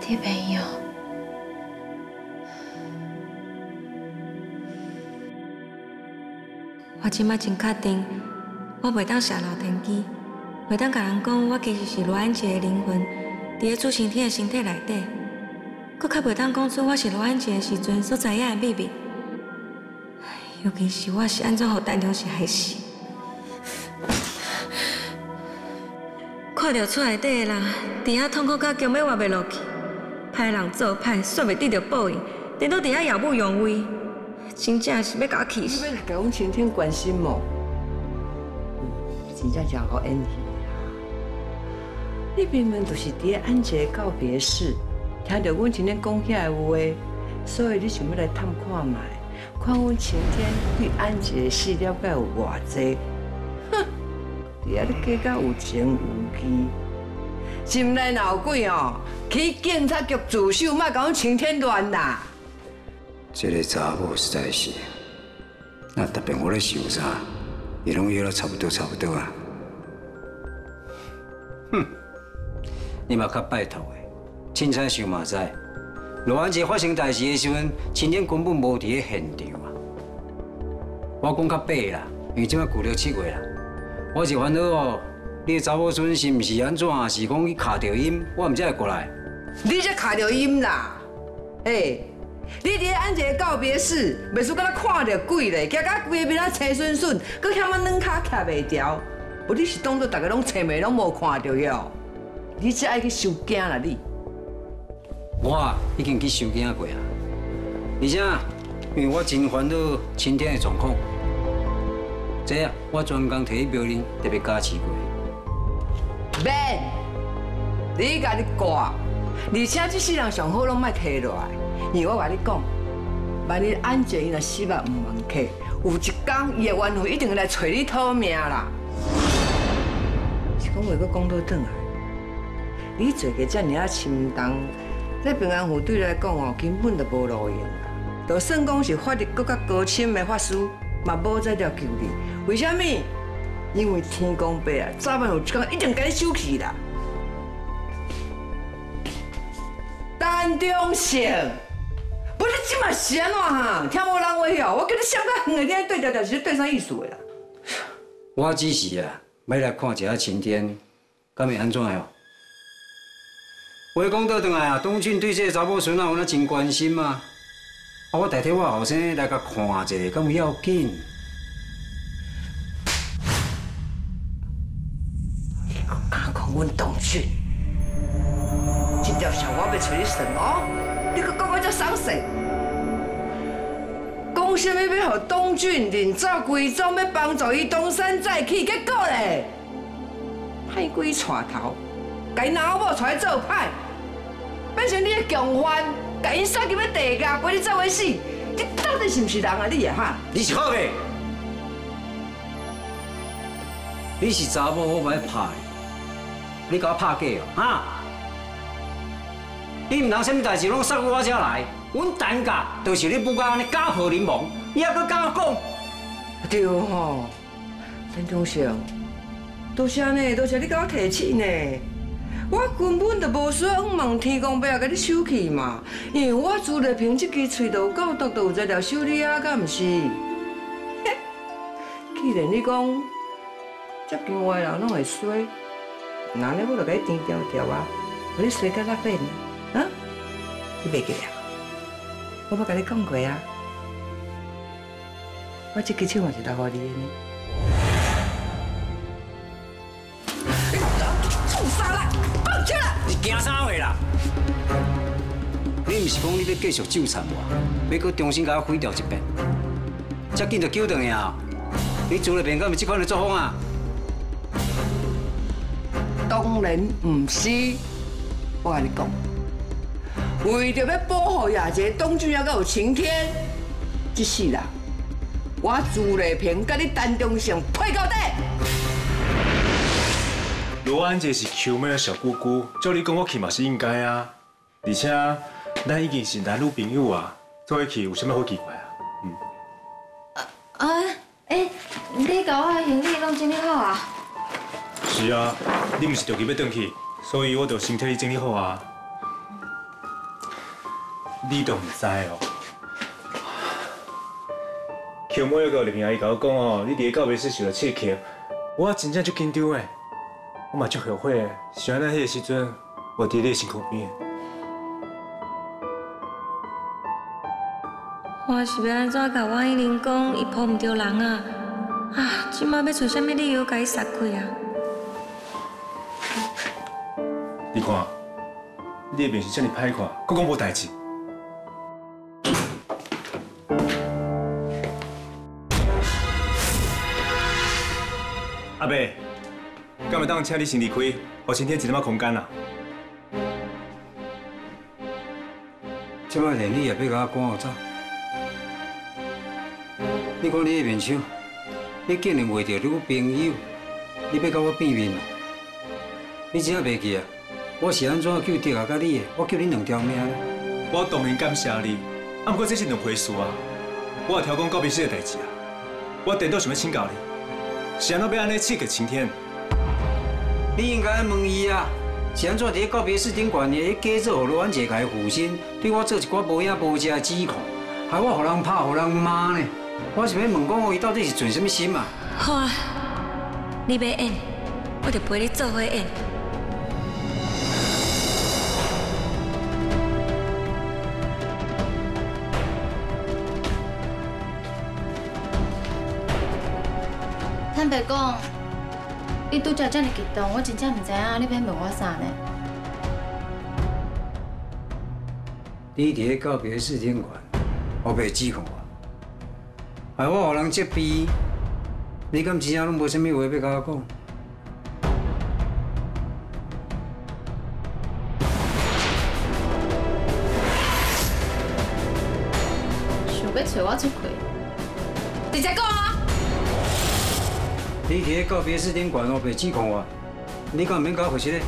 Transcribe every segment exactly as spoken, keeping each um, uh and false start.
你朋友， 我即摆真确定，我袂当下楼天机，袂当甲人讲我其实是罗安杰的灵魂，伫咧朱晴天的身体内底，搁较袂当讲出我是罗安杰的时阵所知影的秘密。尤其是我是安怎互陈中是害死。 看到厝内底的人，伫遐痛苦到强要活袂落去，歹人做歹，煞袂得到报应，颠倒伫遐耀武扬威，真正是要甲我气死。 你要甲阮晴天关心无？嗯，真正真好演戏啦！你明明就是伫咧安杰告别式，听到阮晴天讲遐个话，所以你想要来探看卖，看阮晴天对安杰的事了解有偌济。哼！ 伫遐你加甲有情有义，心内闹鬼哦，去警察局自首，莫甲阮晴天乱啦！ 这个查某实在是，那特别我咧想啥，伊拢约了差不多差不多啊。哼，你嘛较拜托的，凊彩想嘛知，罗安杰发生代志的时阵，晴天根本无伫咧现场啊。我讲较白啦，因为即摆过了七月啦。 我是烦恼哦，你的查某孙是毋是安怎？是讲伊卡着音，我毋才会过来。 你才卡着音啦！哎，你伫咧安杰告别式，袂输敢若看着鬼咧，行到规面啊青笋笋，搁嫌啊软脚徛袂牢。无你是当作大家拢青眉拢无看到哟？你才爱去收惊啦你！ 我已经去收惊过啊，而且因为我真烦恼晴天的状况。 这啊，我专工摕去庙里特别加持过。 免，你家己挂，而且这世人上好拢莫摕落来，因为我甲你讲，万一安杰伊若死嘛毋忘客，有一天伊的冤魂一定会来找你讨命啦。是讲话搁讲倒转来，你做个遮尔啊深重，在平安府对你来讲哦，根本就无路用啦。就算讲是法律搁较高深的法师，嘛无再了救你。 为什么？因为天公伯啊，早晚有一天一定甲你收去啦。陈忠胜，不是即嘛是安怎哈？听无人话哦，我跟你想到远的天对调调是对啥意思的啦？ 我只是啊，要来看一下晴天，敢会安怎哦？话讲倒转来啊，东俊对这个查某孙啊有那真关心嘛？啊，我代替我后生来甲看一下，敢有要紧？ 阮东俊，这条小我要找你算哦！你搁讲我遮伤势，讲什么要让东俊认走归宗，要帮助伊东山再起，结果咧，歹鬼带头，甲伊老母带做歹，变成你的共犯，甲伊杀入要地下，陪你走伙死，你到底是毋是人啊？你啊哈？你是好个？你是查某，我袂拍你。 你甲我拍假哦，哈！你毋通啥物代志拢杀我遮来，阮陈家就是你不敢安尼家破人亡，你还阁敢我讲？对吼，陈忠胜，多谢呢，多谢你甲我提醒呢。我根本就无需要望天公伯啊，甲你收去嘛，因为我朱丽萍这支喙就有够毒，就有在条修理啊，敢毋是？既然你讲接近我的人拢会衰。 那呢，我就甲你甜条条啊，互你洗甲拉粉啊，你袂记啊？我捌甲你讲过啊，我这支手嘛是留互你的呢。畜生啦，放弃啦！你惊啥话啦？你毋是讲你要继续纠缠我，要搁重新甲我毁掉一遍？遮紧就救回去啊？你做了变敢是这款的作风啊？ 当然唔是，我甲你讲，为着要保护亚杰、东俊还有晴天，这世人，我朱丽萍甲你陈忠胜配到底。 罗安杰是求妹的小姑姑，照你讲我去嘛是应该啊。而且咱已经是男女朋友啊，做伙去有啥物好奇怪啊？嗯。 啊，哎，你甲我行李拢整理好啊？ 是啊，你毋是着急要转去，所以我就先替你整理好啊。 你都唔知哦。Q 某一个入面伊甲我讲哦，你伫个告别式受到刺激，我真正足紧张诶，我嘛足后悔诶，想咱迄个时阵，我伫你身躯边。 我是要安怎甲王依玲讲，伊抱唔着人啊？啊，即马要找啥物理由甲伊杀开啊？ 你看，你的面是遮尔歹看，佫讲无代志。阿伯，敢会当请你先离开，互晴天一点仔空间啊？ 即摆连你也要甲我赶我走？你看你的面相，你竟然为着女朋友，你要甲我变面啊？你真正袂记啊？我是安怎救德啊？甲你的，我救你两条命呢。 我当然感谢你，啊，不过这是两回事啊。我有调讲告别式的代志啊，我电脑想要请教你，是安怎要安尼刺激晴天？ 你应该问伊啊，是安怎伫告别式顶悬的假做罗安杰甲伊负心，对我做一寡无影无迹的指控，害我互人拍，互人骂呢？我是要问讲，伊到底是存什么心啊？ 好啊，你要演，我就陪你做伙演。 坦白讲，你拄则遮尔激动，我真正唔知影你要问我啥呢？ 你伫个告别式顶悬，我被指控我，害我互人责备，你敢真正拢无啥物话要甲我讲？ 想要找我出气，直接讲啊！ 你伫个告别式顶悬，我被指控我，你敢唔免甲我回息咧？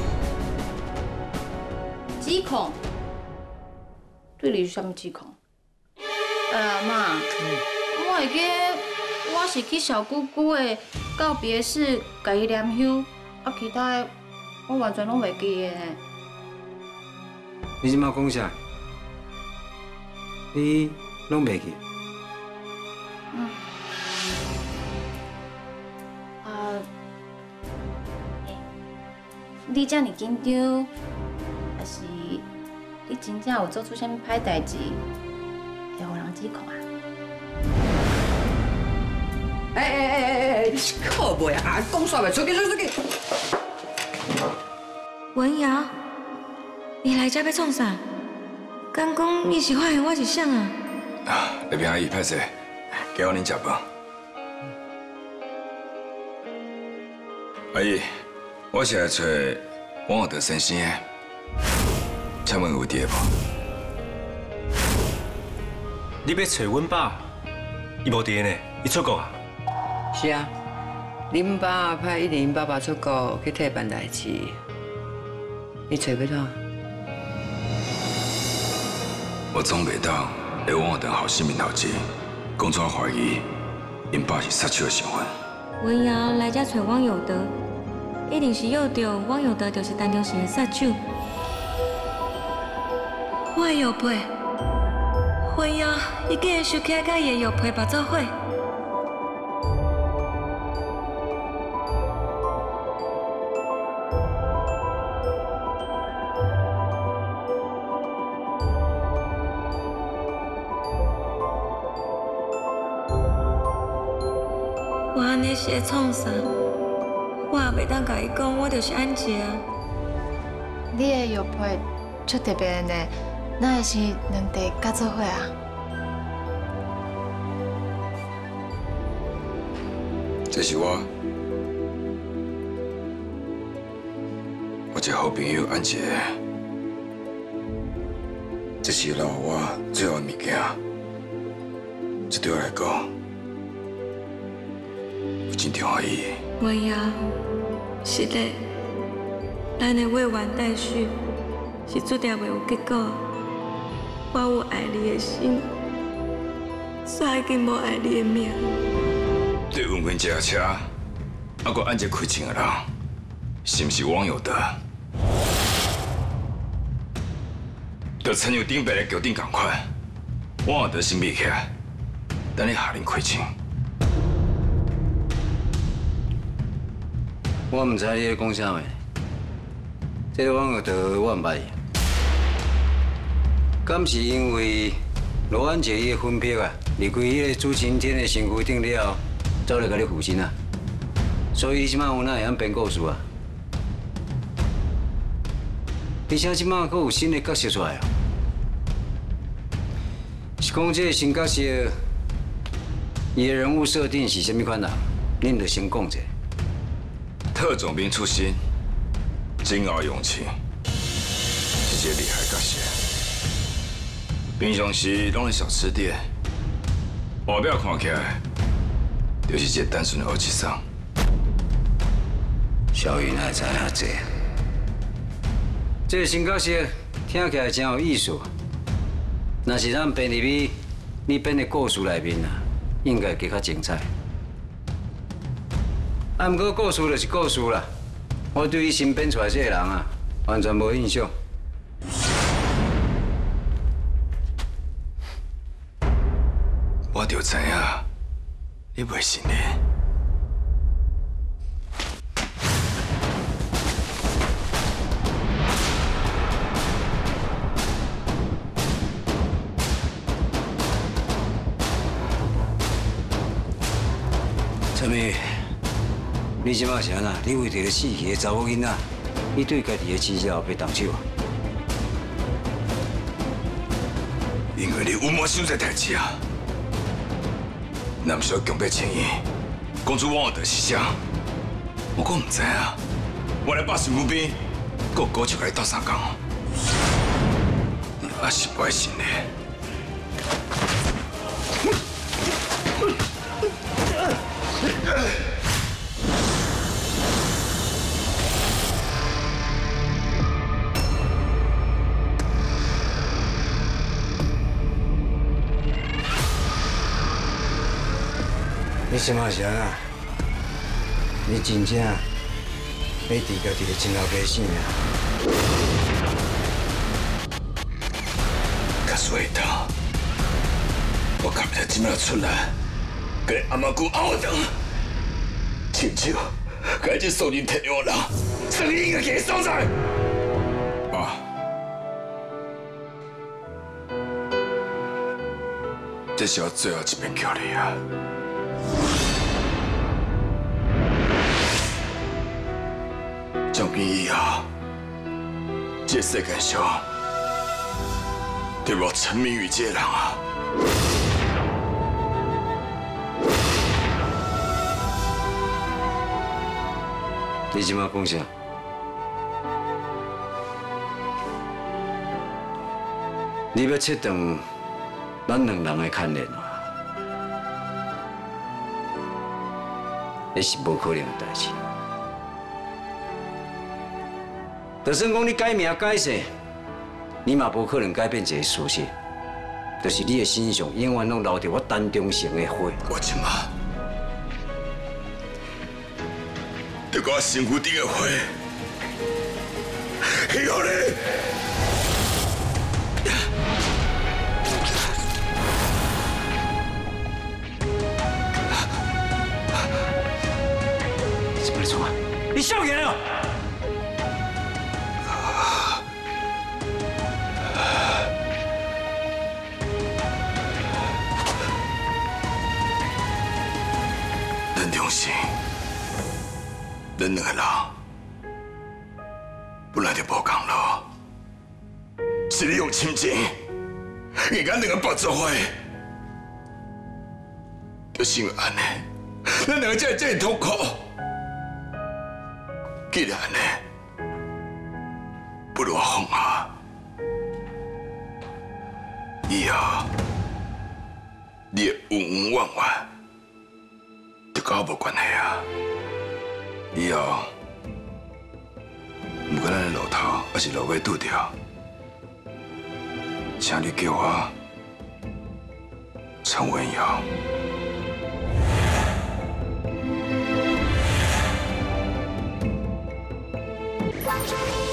指控？对你是啥物指控？呃，妈，我会记我是去小姑姑的告别式，甲伊念香，啊，其他的我完全拢袂记的呢。 你即马讲啥？你拢袂记？ 嗯。啊，你遮尔紧张，还是你真正有做出啥物歹代志，会互人指控啊？ 哎哎哎哎哎，你是靠袂啊？讲煞袂出去，出去！ 文瑶，你来这要创啥？敢讲你是发现我是谁啊？ 啊，那边阿姨，歹势，给我恁食饭。阿姨，我是来找王耀德先生的，请问有伫个无？ 你要找阮爸？伊无伫呢，伊出国啊？ 是啊，恁爸派一年爸爸出国去替办代志，你找要怎？ 我总袂当在王耀德后生面头前，讲出我怀疑因爸是杀手的身份。 文瑶来这找汪有德，一定是诱到汪有德就是陈中信的杀手。我的玉佩，文瑶，伊竟然收起来甲伊的玉佩绑做伙。我安尼是在创啥？我也袂当甲伊讲，我就是安杰啊。 你的玉佩出特别的呢，哪会是两地合作伙啊？ 这是我，我一个好朋友安杰，这是留我最后的物件。这对我来讲，有真重要意义。 文瑶，是的，咱的未完待续是注定袂有结果。我有爱你的心，却已经无爱你的命。 对运运这车，啊，搁安杰开枪的人，是毋是王有德？ 就亲像顶白的桥顶同款，我就神秘起来，等你下令开枪。 我唔知你在讲啥物，这个王学堂我唔捌伊。敢是因为罗安杰伊的分票啊，离开迄个朱晴天的身躯顶了后，走来甲你负心啊？所以你即摆有哪会晓编故事啊？而且即摆佫有新的角色出来哦，是讲这个新角色，伊的人物设定是啥物款啊？恁着先讲者。 特种兵出身，金鳌勇气，是一个厉害角色。平常时拢在小吃店，外表看起来就是一个单纯的二七生。 小云还知影这，这个新角色听起来真有意思。若是咱编入去你编的故事内面啊，应该更较精彩。啊，不过故事就是故事啦，我对于新编出来这个人啊，完全无印象。 我就知影你袂信呢。 陈美，你即摆是安那？你为着个死去的查某囡仔，你对家己的妻小要动手啊？ 因为你有满手这代志啊！南小强迫请伊，讲出我的是啥？我讲唔知啊！我来把水母边，个高就来斗相共，也是不爱信的。 你什么是安那？你真正要治家己的亲老爸性命？ 较水头，我看不出今麦出来，跟阿妈姑拗等，亲像该这受人天良人，生意应该给所在。爸，这是我最后一遍叫你啊！从今以后，这世界上，对我沉迷于这个人啊！ 你即马讲啥？你要切断咱两人的牵连啊？那是无可能的代志。就算讲你改名改姓，你嘛无可能改变一个事实，就是你的身上永远拢留着我陈忠诚的血。 我即马，就我身躯顶的血，希望你。 什么你做啊？你笑眼了！ 咱中心，咱两个人本来就无共路，是你用亲情，硬咱两个绑做伙，就是因为安尼，咱两个才会这么痛苦。既然安尼，不如我放下，以后你的恩恩怨怨。就跟我无关系啊！以后，不管咱的路头还是路尾拄着，请你叫我陈文尧。 Watch